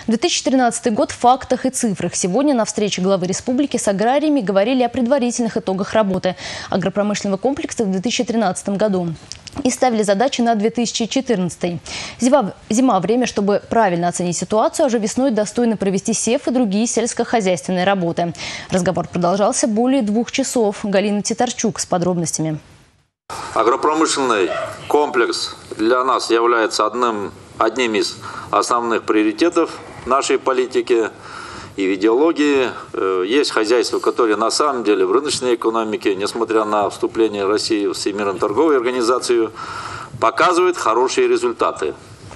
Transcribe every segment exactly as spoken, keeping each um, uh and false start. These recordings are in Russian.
две тысячи тринадцатый год в фактах и цифрах. Сегодня на встрече главы республики с аграриями говорили о предварительных итогах работы агропромышленного комплекса в две тысячи тринадцатом году. И ставили задачи на две тысячи четырнадцатый. Зима, зима – время, чтобы правильно оценить ситуацию, а уже весной достойно провести сев и другие сельскохозяйственные работы. Разговор продолжался более двух часов. Галина Титарчук с подробностями. Агропромышленный комплекс для нас является одним, одним из основных приоритетов нашей политики и в идеологии. Есть хозяйства, которые на самом деле в рыночной экономике, несмотря на вступление России в Всемирную торговую организацию, показывают хорошие результаты.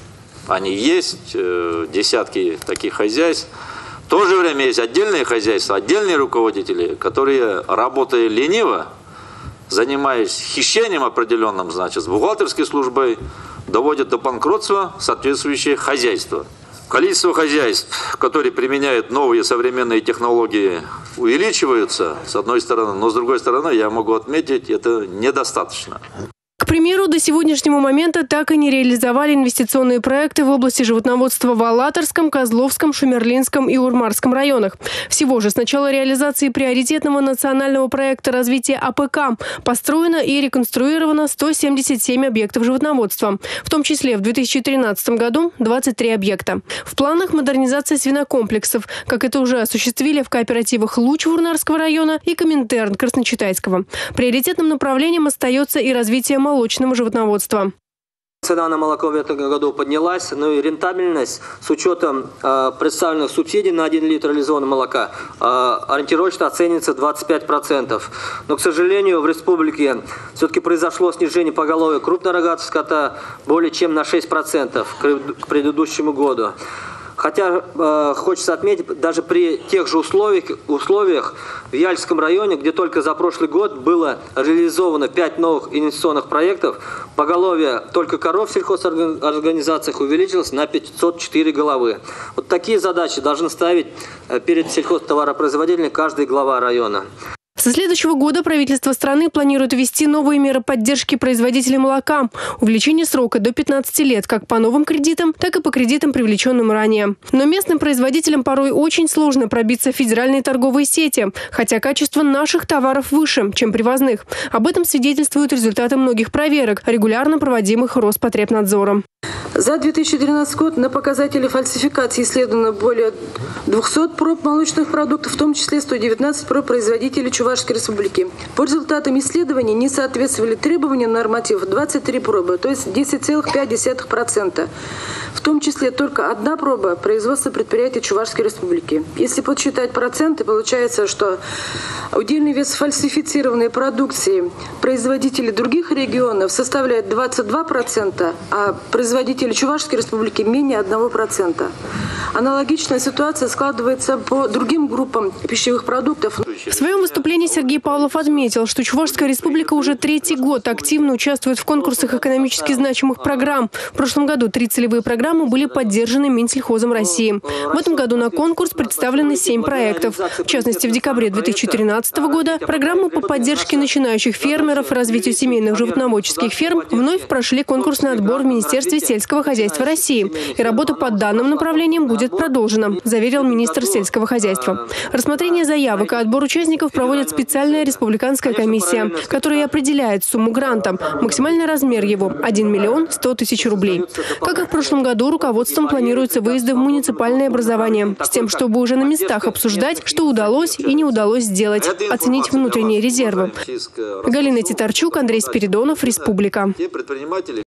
Они есть, десятки таких хозяйств. В то же время есть отдельные хозяйства, отдельные руководители, которые, работая лениво, занимаясь хищением определенным, значит, с бухгалтерской службой, доводят до банкротства соответствующие хозяйства. Количество хозяйств, которые применяют новые современные технологии, увеличиваются, с одной стороны, но с другой стороны, я могу отметить, это недостаточно. К примеру, до сегодняшнего момента так и не реализовали инвестиционные проекты в области животноводства в Алатырском, Козловском, Шумерлинском и Урмарском районах. Всего же с начала реализации приоритетного национального проекта развития А П К построено и реконструировано сто семьдесят семь объектов животноводства. В том числе в две тысячи тринадцатом году двадцать три объекта. В планах модернизация свинокомплексов, как это уже осуществили в кооперативах «Луч» Урмарского района и «Коминтерн» Красночитайского. Приоритетным направлением остается и развитие молочного животноводства. Цена на молоко в этом году поднялась, но и рентабельность с учетом э, представленных субсидий на один литр реализованного молока э, ориентировочно оценивается двадцать пять процентов. Но, к сожалению, в республике все-таки произошло снижение поголовья крупнорогатого скота более чем на шесть процентов к, к предыдущему году. Хотя э, хочется отметить, даже при тех же условиях, условиях в Яльском районе, где только за прошлый год было реализовано пять новых инвестиционных проектов, поголовье только коров в сельхозорганизациях увеличилось на пятьсот четыре головы. Вот такие задачи должны ставить перед сельхозтоваропроизводителями каждый глава района. Со следующего года правительство страны планирует ввести новые меры поддержки производителей молока. Увеличение срока до пятнадцати лет как по новым кредитам, так и по кредитам, привлеченным ранее. Но местным производителям порой очень сложно пробиться в федеральные торговые сети, хотя качество наших товаров выше, чем привозных. Об этом свидетельствуют результаты многих проверок, регулярно проводимых Роспотребнадзором. За две тысячи тринадцатый год на показатели фальсификации исследовано более двухсот проб молочных продуктов, в том числе сто девятнадцать проб производителей Чувашской республики. По результатам исследований не соответствовали требованиям нормативов двадцать три пробы, то есть десять целых пять десятых процента. В том числе только одна проба производства предприятий Чувашской республики. Если подсчитать проценты, получается, что удельный вес фальсифицированной продукции производителей других регионов составляет двадцать два процента, а производители Чувашской республики менее одного процента. Аналогичная ситуация складывается по другим группам пищевых продуктов. В своем выступлении Сергей Павлов отметил, что Чувашская республика уже третий год активно участвует в конкурсах экономически значимых программ. В прошлом году три целевые программы были поддержаны Минсельхозом России. В этом году на конкурс представлены семь проектов. В частности, в декабре две тысячи тринадцатого года программы по поддержке начинающих фермеров и развитию семейных животноводческих ферм вновь прошли конкурсный отбор в Министерстве сельского хозяйства России. И работа по данным направлениям будет продолжена, заверил министр сельского хозяйства. Рассмотрение заявок и отбор участников проводит специальная республиканская комиссия, которая определяет сумму гранта. Максимальный размер его – один миллион сто тысяч рублей. Как и в прошлом году, руководством планируются выезды в муниципальное образование, с тем, чтобы уже на местах обсуждать, что удалось и не удалось сделать, оценить внутренние резервы. Галина Титарчук, Андрей Спиридонов, Республика.